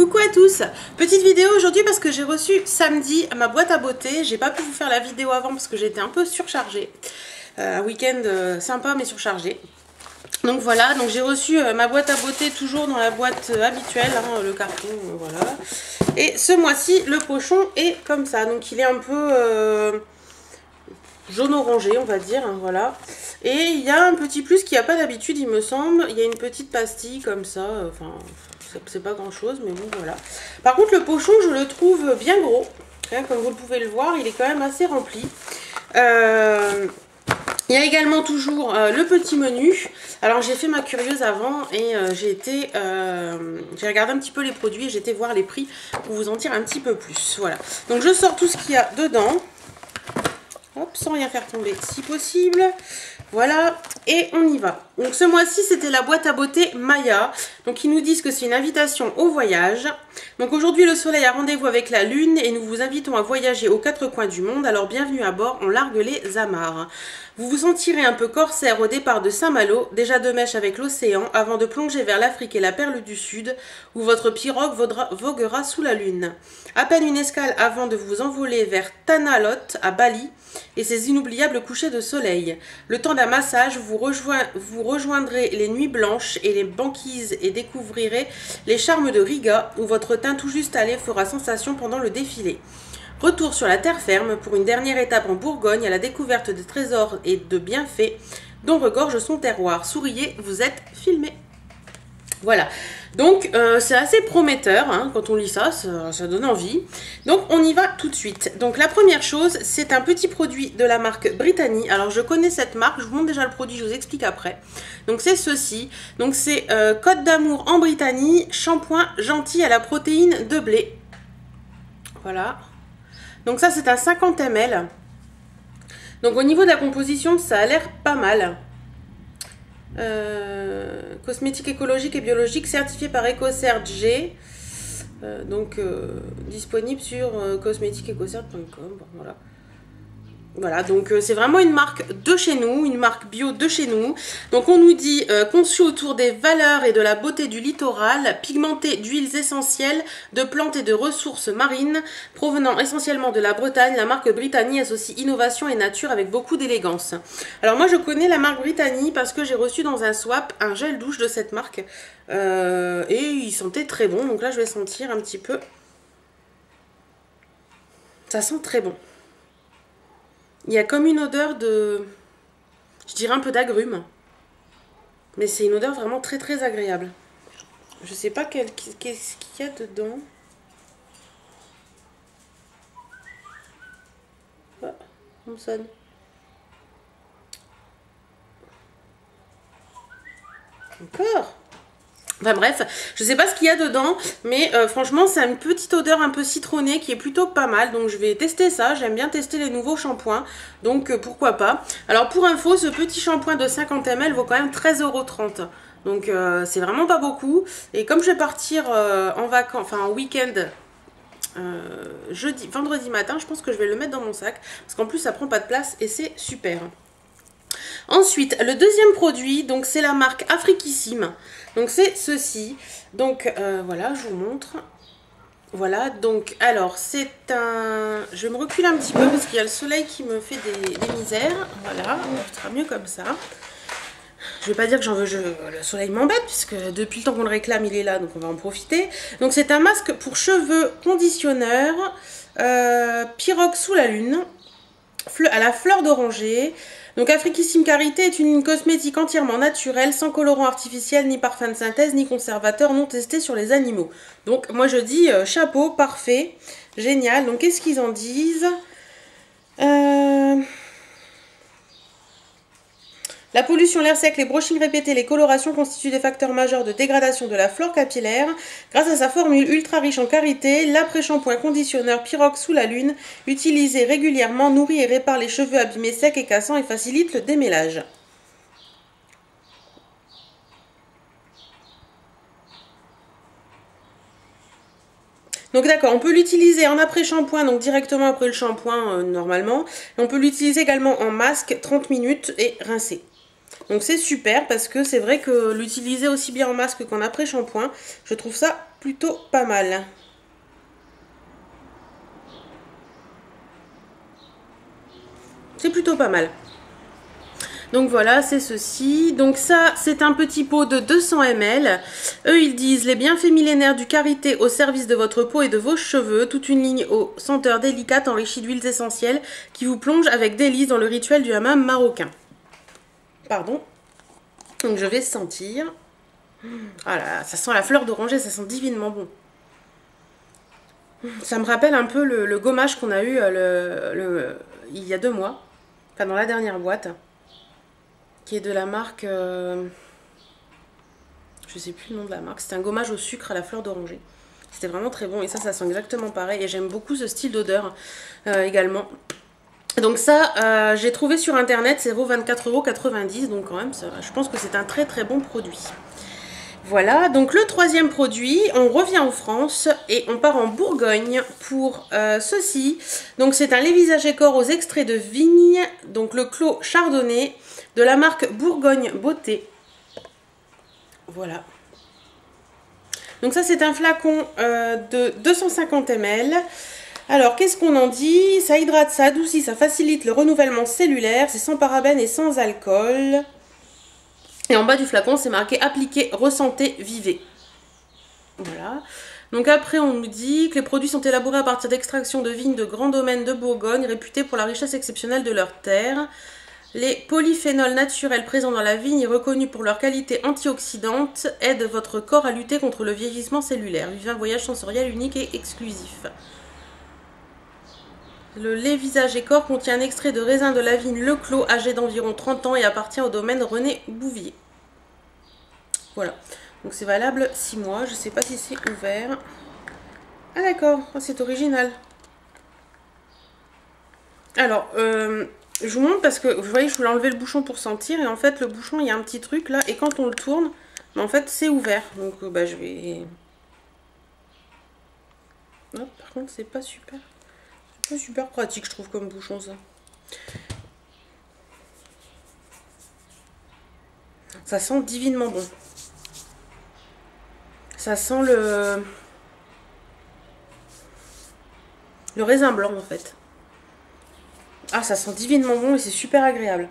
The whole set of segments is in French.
Coucou à tous, petite vidéo aujourd'hui parce que j'ai reçu samedi ma boîte à beauté. J'ai pas pu vous faire la vidéo avant parce que j'étais un peu surchargée. Un week-end sympa mais surchargé. Donc voilà, donc j'ai reçu ma boîte à beauté toujours dans la boîte habituelle, hein, le carton, voilà. Et ce mois-ci, le pochon est comme ça, donc il est un peu jaune-orangé, on va dire, hein, voilà. Et il y a un petit plus qu'il n'y a pas d'habitude, il me semble. Il y a une petite pastille comme ça, enfin, c'est pas grand-chose, mais bon, voilà. Par contre, le pochon, je le trouve bien gros. Hein, comme vous pouvez le voir, il est quand même assez rempli. Il y a également toujours le petit menu. Alors j'ai fait ma curieuse avant et j'ai regardé un petit peu les produits et j'ai été voir les prix pour vous en dire un petit peu plus. Voilà. Donc je sors tout ce qu'il y a dedans. Hop, sans rien faire tomber si possible. Voilà, et on y va. Donc ce mois-ci, c'était la boîte à beauté Maya. Donc ils nous disent que c'est une invitation au voyage. Donc aujourd'hui, le soleil a rendez-vous avec la lune et nous vous invitons à voyager aux quatre coins du monde. Alors bienvenue à bord, on largue les amarres. Vous vous sentirez un peu corsaire au départ de Saint-Malo, déjà de mèche avec l'océan, avant de plonger vers l'Afrique et la perle du Sud, où votre pirogue voguera sous la lune. À peine une escale avant de vous envoler vers Tanah Lot à Bali et ses inoubliables couchers de soleil. Le temps d'un massage, vous rejoindrez les nuits blanches et les banquises et découvrirez les charmes de Riga, où votre teint tout juste allé fera sensation pendant le défilé. Retour sur la terre ferme pour une dernière étape en Bourgogne à la découverte de trésors et de bienfaits dont regorge son terroir. Souriez, vous êtes filmé. Voilà, donc c'est assez prometteur, hein, quand on lit ça, ça donne envie. Donc on y va tout de suite. Donc la première chose, c'est un petit produit de la marque Brittany. Alors je connais cette marque, je vous montre déjà le produit, je vous explique après. Donc c'est ceci, donc c'est Côte d'Amour en Brittany, shampoing gentil à la protéine de blé. Voilà. Donc ça c'est un 50 ml. Donc au niveau de la composition, ça a l'air pas mal. Cosmétique écologique et biologique certifié par EcoCert-G. Disponible sur cosmétiqueecocert.com. Bon, voilà. Voilà, donc c'est vraiment une marque de chez nous, une marque bio de chez nous. Donc on nous dit conçu autour des valeurs et de la beauté du littoral, pigmenté d'huiles essentielles, de plantes et de ressources marines, provenant essentiellement de la Bretagne, la marque Brittany associe innovation et nature avec beaucoup d'élégance. Alors moi je connais la marque Brittany parce que j'ai reçu dans un swap un gel douche de cette marque et il sentait très bon. Donc là je vais sentir un petit peu. Ça sent très bon. Il y a comme une odeur de, je dirais un peu d'agrumes. Mais c'est une odeur vraiment très très agréable. Je sais pas qu'est-ce qu'il y a dedans. Ah, on sonne. Encore. Enfin bref, je sais pas ce qu'il y a dedans, mais franchement c'est une petite odeur un peu citronnée qui est plutôt pas mal, donc je vais tester ça. J'aime bien tester les nouveaux shampoings, donc pourquoi pas. Alors pour info, ce petit shampoing de 50 ml vaut quand même 13,30 €, donc c'est vraiment pas beaucoup. Et comme je vais partir en vacances, enfin en week-end, vendredi matin, je pense que je vais le mettre dans mon sac, parce qu'en plus ça prend pas de place et c'est super. Ensuite, le deuxième produit, donc c'est la marque Afriquissime. Donc c'est ceci. Donc voilà, je vous montre. Voilà, donc alors c'est un... Je vais me reculer un petit peu parce qu'il y a le soleil qui me fait des misères. Voilà, ce sera mieux comme ça. Je vais pas dire que j'en veux, le soleil m'embête puisque depuis le temps qu'on le réclame, il est là, donc on va en profiter. Donc c'est un masque pour cheveux conditionneur, pirogue sous la lune, à la fleur d'oranger. Donc Afriquissime Carité est une ligne cosmétique entièrement naturelle, sans colorant artificiel, ni parfum de synthèse, ni conservateur non testé sur les animaux. Donc moi je dis chapeau, parfait, génial. Donc qu'est-ce qu'ils en disent? La pollution, l'air sec, les brushings répétés, les colorations constituent des facteurs majeurs de dégradation de la flore capillaire. Grâce à sa formule ultra riche en karité, l'après-shampoing conditionneur Pirogue sous la lune, utilisé régulièrement, nourrit et répare les cheveux abîmés, secs et cassants et facilite le démêlage. Donc d'accord, on peut l'utiliser en après-shampoing, donc directement après le shampoing normalement. Et on peut l'utiliser également en masque, 30 minutes et rincer. Donc c'est super parce que c'est vrai que l'utiliser aussi bien en masque qu'en après-shampoing, je trouve ça plutôt pas mal. C'est plutôt pas mal. Donc voilà, c'est ceci. Donc ça, c'est un petit pot de 200 ml. Eux, ils disent les bienfaits millénaires du karité au service de votre peau et de vos cheveux. Toute une ligne aux senteurs délicates enrichies d'huiles essentielles qui vous plonge avec délice dans le rituel du hammam marocain. Pardon. Donc je vais sentir. Ah là, ça sent la fleur d'oranger, ça sent divinement bon. Ça me rappelle un peu le gommage qu'on a eu il y a 2 mois. Enfin, dans la dernière boîte. Qui est de la marque... je sais plus le nom de la marque. C'était un gommage au sucre à la fleur d'oranger. C'était vraiment très bon. Et ça sent exactement pareil. Et j'aime beaucoup ce style d'odeur également. Donc ça, j'ai trouvé sur internet, c'est 24,90 €. Donc quand même, je pense que c'est un très très bon produit. Voilà, donc le troisième produit, on revient en France et on part en Bourgogne pour ceci. Donc c'est un lait visage et corps aux extraits de vigne, donc le clos chardonnay de la marque Bourgogne Beauté. Voilà. Donc ça c'est un flacon de 250 ml. Alors qu'est-ce qu'on en dit? Ça hydrate, ça adoucit, ça facilite le renouvellement cellulaire, c'est sans parabènes et sans alcool. Et en bas du flacon, c'est marqué « Appliquez, ressentez, vivez ». Voilà. Donc après, on nous dit que les produits sont élaborés à partir d'extractions de vignes de grands domaines de Bourgogne, réputés pour la richesse exceptionnelle de leurs terres. Les polyphénols naturels présents dans la vigne et reconnus pour leur qualité antioxydante aident votre corps à lutter contre le vieillissement cellulaire. Vivez un voyage sensoriel unique et exclusif. Le lait visage et corps contient un extrait de raisin de la vigne Le Clos, âgé d'environ 30 ans et appartient au domaine René Bouvier. Voilà, donc c'est valable 6 mois, je ne sais pas si c'est ouvert. Ah d'accord, c'est original. Alors, je vous montre parce que, vous voyez, je voulais enlever le bouchon pour sentir. Et en fait, le bouchon, il y a un petit truc là. Et quand on le tourne, mais en fait, c'est ouvert. Donc, bah, je vais... Non, par contre, c'est pas super... C'est pas super pratique, je trouve, comme bouchon, ça. Ça sent divinement bon. Ça sent le raisin blanc, en fait. Ah, ça sent divinement bon et c'est super agréable.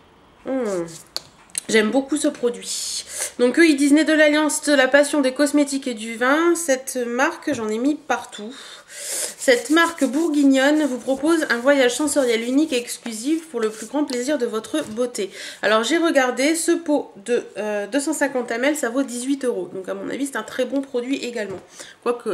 J'aime beaucoup ce produit. Donc eux, ils disent né de l'alliance de la passion des cosmétiques et du vin. Cette marque, j'en ai mis partout. Cette marque bourguignonne vous propose un voyage sensoriel unique et exclusif pour le plus grand plaisir de votre beauté. Alors j'ai regardé, ce pot de 250 ml, ça vaut 18 €. Donc à mon avis, c'est un très bon produit également. Quoique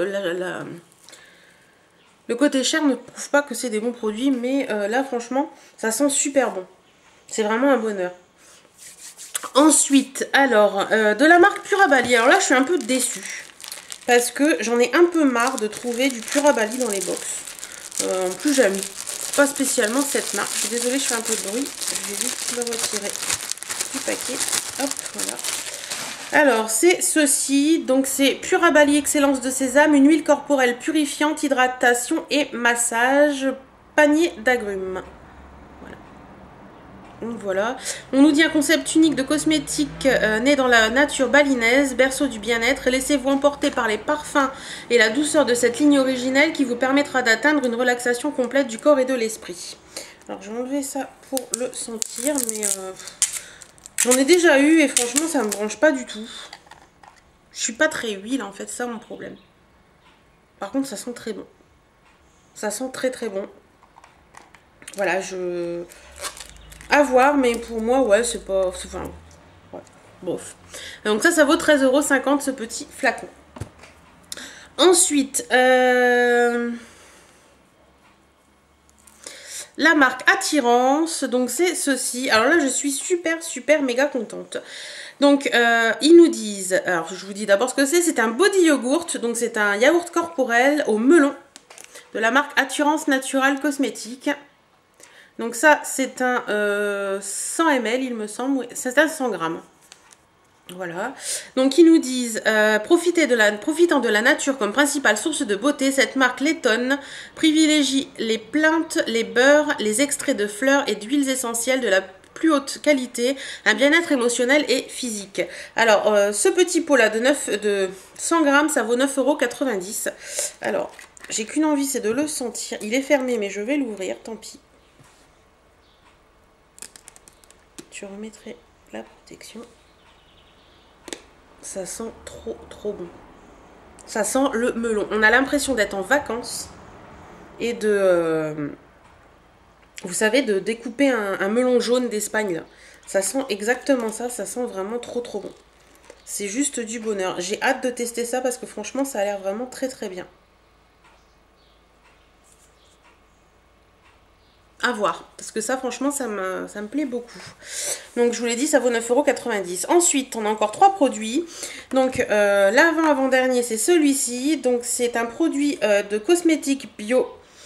le côté cher ne prouve pas que c'est des bons produits, mais là franchement, ça sent super bon. C'est vraiment un bonheur. Ensuite, alors, de la marque Purabali. Alors là, je suis un peu déçue. Parce que j'en ai un peu marre de trouver du Purabali dans les box. En plus, j'aime pas spécialement cette marque. Je suis désolée, je fais un peu de bruit. Je vais juste le retirer du paquet. Hop, voilà. Alors, c'est ceci. Donc, c'est Purabali Excellence de Sésame, une huile corporelle purifiante, hydratation et massage, panier d'agrumes. Voilà, on nous dit un concept unique de cosmétique né dans la nature balinaise, berceau du bien-être. Laissez-vous emporter par les parfums et la douceur de cette ligne originelle qui vous permettra d'atteindre une relaxation complète du corps et de l'esprit. Alors, je vais enlever ça pour le sentir, mais j'en ai déjà eu et franchement, ça me branche pas du tout. Je suis pas très huile, en fait, c'est ça mon problème. Par contre, ça sent très bon. Ça sent très très bon. Voilà, à voir, mais pour moi, ouais, c'est pas... Enfin, ouais, bof. Donc ça vaut 13,50 € ce petit flacon. Ensuite, la marque Attirance, donc c'est ceci. Alors là, je suis super méga contente. Donc, ils nous disent... Alors, je vous dis d'abord ce que c'est. C'est un body yogurt, donc c'est un yaourt corporel au melon de la marque Attirance Natural Cosmétique. Donc ça, c'est un 100 ml, il me semble. Oui, c'est un 100 grammes. Voilà. Donc, ils nous disent, profitant de la nature comme principale source de beauté, cette marque Letton privilégie les plantes, les beurres, les extraits de fleurs et d'huiles essentielles de la plus haute qualité, un bien-être émotionnel et physique. Alors, ce petit pot là de 100 grammes, ça vaut 9,90 €. Alors, j'ai qu'une envie, c'est de le sentir. Il est fermé, mais je vais l'ouvrir, tant pis. Je remettrai la protection. Ça sent trop bon. Ça sent le melon. On a l'impression d'être en vacances et de... vous savez, de découper un melon jaune d'Espagne. Ça sent exactement ça. Ça sent vraiment trop bon. C'est juste du bonheur. J'ai hâte de tester ça parce que franchement, ça a l'air vraiment très bien. À voir, parce que ça franchement ça me plaît beaucoup. Donc je vous l'ai dit, ça vaut 9,90 €. Ensuite on a encore 3 produits. Donc l'avant-dernier c'est celui-ci. Donc c'est un produit de cosmétiques bio.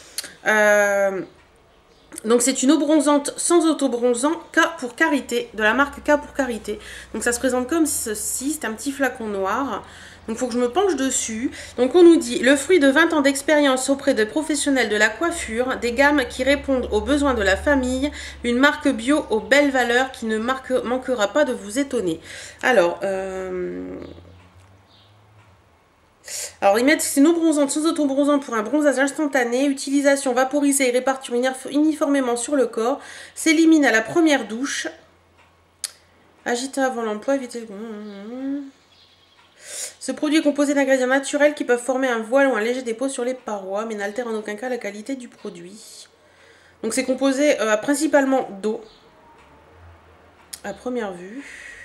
Donc c'est une eau bronzante sans auto-bronzant K pour Karité, de la marque K pour Karité. Donc ça se présente comme ceci, c'est un petit flacon noir. Donc il faut que je me penche dessus. Donc on nous dit, le fruit de 20 ans d'expérience auprès de professionnels de la coiffure, des gammes qui répondent aux besoins de la famille, une marque bio aux belles valeurs qui ne manquera pas de vous étonner. Alors ils mettent, c'est une eau bronzante sans auto-bronzant pour un bronzage instantané, utilisation vaporisée et répartie uniformément sur le corps, s'élimine à la première douche, agiter avant l'emploi, éviter le... Ce produit est composé d'ingrédients naturels qui peuvent former un voile ou un léger dépôt sur les parois, mais n'altère en aucun cas la qualité du produit. Donc c'est composé principalement d'eau, à première vue.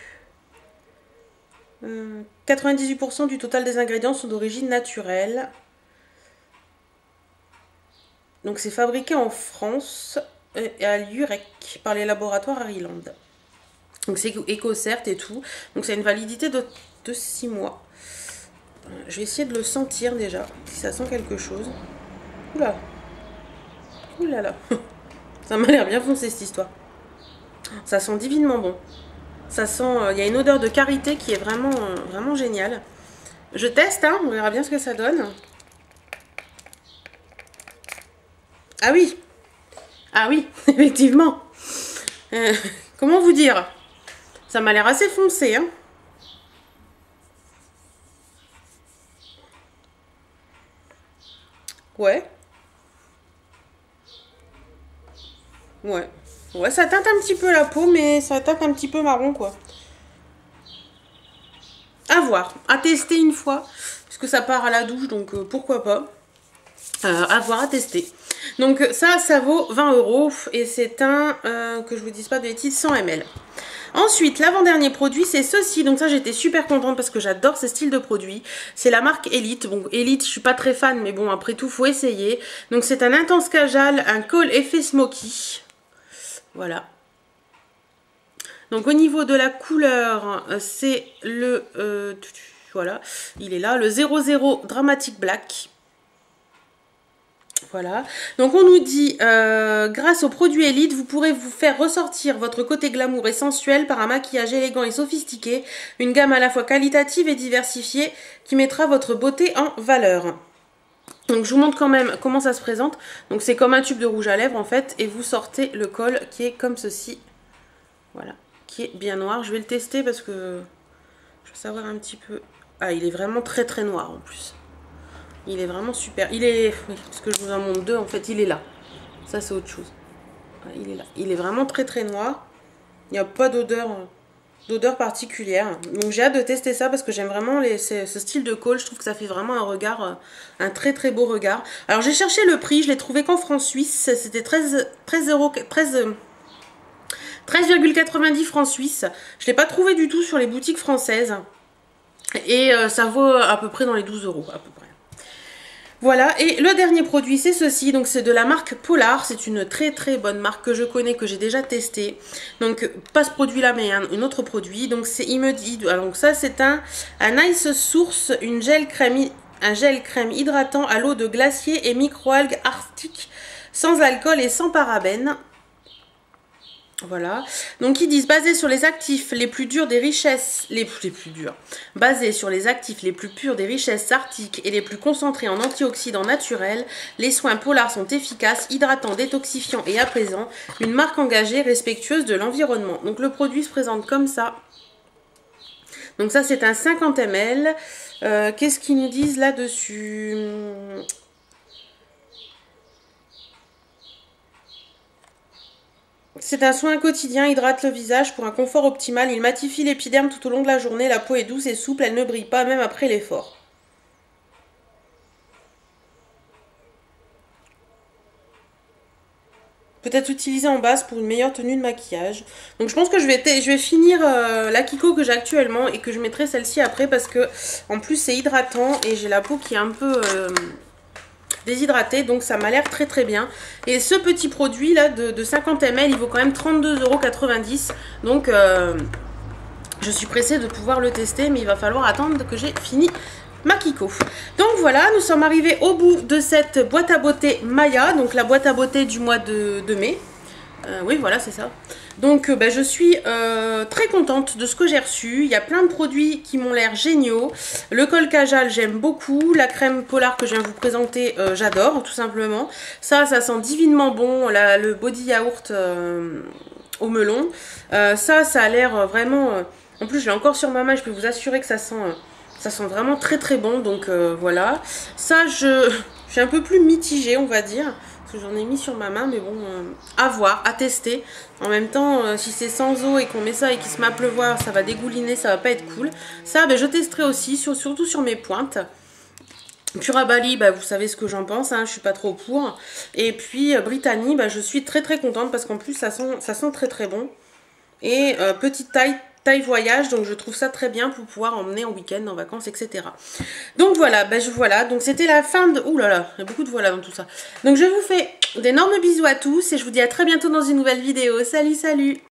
98% du total des ingrédients sont d'origine naturelle. Donc c'est fabriqué en France et à Lurec par les laboratoires Harryland. Donc c'est éco-cert et tout. Donc c'est une validité de 6 mois. Je vais essayer de le sentir déjà, si ça sent quelque chose. Oula. Oulala. Ça m'a l'air bien foncé cette histoire. Ça sent divinement bon. Ça sent, il y a une odeur de karité qui est vraiment géniale. Je teste, hein, on verra bien ce que ça donne. Ah oui. Ah oui, effectivement. Comment vous dire? Ça m'a l'air assez foncé, hein. Ouais. Ouais, ça teinte un petit peu la peau, mais ça teinte un petit peu marron, quoi. À voir, à tester une fois, parce que ça part à la douche, donc pourquoi pas. À voir, à tester. Donc ça vaut 20 € et c'est un, que je vous dise pas de bêtises, 100 ml. Ensuite, l'avant-dernier produit, c'est ceci. Donc ça, j'étais super contente parce que j'adore ce style de produit. C'est la marque Elite. Bon, Elite, je suis pas très fan, mais bon, après tout, faut essayer. Donc c'est un intense cajal, un col effet smoky. Voilà. Donc au niveau de la couleur, c'est le... voilà, il est là, le 00 Dramatic Black. Voilà, donc on nous dit, grâce au produit Elite, vous pourrez vous faire ressortir votre côté glamour et sensuel par un maquillage élégant et sophistiqué, une gamme à la fois qualitative et diversifiée qui mettra votre beauté en valeur. Donc je vous montre quand même comment ça se présente. Donc c'est comme un tube de rouge à lèvres en fait, et vous sortez le col qui est comme ceci. Voilà, qui est bien noir. Je vais le tester parce que je veux savoir un petit peu. Ah, il est vraiment très noir en plus. Il est vraiment super. Il est... Oui, parce que je vous en montre deux, en fait, il est là. Ça, c'est autre chose. Il est là. Il est vraiment très noir. Il n'y a pas d'odeur particulière. Donc, j'ai hâte de tester ça parce que j'aime vraiment ce style de col. Je trouve que ça fait vraiment un regard, un très beau regard. Alors, j'ai cherché le prix. Je l'ai trouvé qu'en francs suisses. C'était 13,90 francs suisses. Je ne l'ai pas trouvé du tout sur les boutiques françaises. Et ça vaut à peu près dans les 12 € à peu près. Voilà, et le dernier produit c'est ceci, donc c'est de la marque Polar, c'est une très bonne marque que je connais, que j'ai déjà testé. Donc pas ce produit là mais un autre produit, donc c'est, il me dit, alors donc ça c'est un Ice Source, un gel crème hydratant à l'eau de glacier et microalgues arctiques, sans alcool et sans parabènes. Voilà, donc ils disent basé sur les actifs les plus durs des richesses, basé sur les actifs les plus purs des richesses arctiques et les plus concentrés en antioxydants naturels, les soins Polar sont efficaces, hydratants, détoxifiants et apaisants, une marque engagée, respectueuse de l'environnement. Donc le produit se présente comme ça. Donc ça c'est un 50 ml. Qu'est-ce qu'ils nous disent là-dessus ? C'est un soin quotidien, hydrate le visage pour un confort optimal. Il matifie l'épiderme tout au long de la journée. La peau est douce et souple, elle ne brille pas même après l'effort. Peut-être utilisé en base pour une meilleure tenue de maquillage. Donc je pense que je vais finir la Kiko que j'ai actuellement et que je mettrai celle-ci après parce que en plus c'est hydratant et j'ai la peau qui est un peu déshydratée, donc ça m'a l'air très très bien. Et ce petit produit là de 50 ml, il vaut quand même 32,90 €. Donc je suis pressée de pouvoir le tester, mais il va falloir attendre que j'ai fini ma Kiko. Donc voilà, nous sommes arrivés au bout de cette boîte à beauté Maya, donc la boîte à beauté du mois de mai. Oui, voilà, c'est ça. Donc je suis très contente de ce que j'ai reçu. Il y a plein de produits qui m'ont l'air géniaux. Le col Kajal, j'aime beaucoup. La crème Polar que je viens de vous présenter, j'adore, tout simplement. Ça sent divinement bon. Le body yaourt au melon. Ça a l'air vraiment... en plus, je l'ai encore sur ma main. Je peux vous assurer que ça sent vraiment très très bon. Donc voilà. Ça, je suis un peu plus mitigée, on va dire. Parce que j'en ai mis sur ma main, mais bon, à voir, à tester. En même temps, si c'est sans eau et qu'on met ça et qu'il se met à pleuvoir, ça va dégouliner, ça va pas être cool. Ça, je testerai aussi, surtout sur mes pointes. Curabali, vous savez ce que j'en pense, hein, je suis pas trop pour. Et puis Brittany, je suis très très contente parce qu'en plus ça sent très très bon. Et petite taille voyage, donc je trouve ça très bien pour pouvoir emmener en week-end, en vacances, etc. Donc voilà, voilà, donc c'était la fin de... Ouh là là, il y a beaucoup de voilà dans tout ça. Donc je vous fais d'énormes bisous à tous et je vous dis à très bientôt dans une nouvelle vidéo. Salut, salut!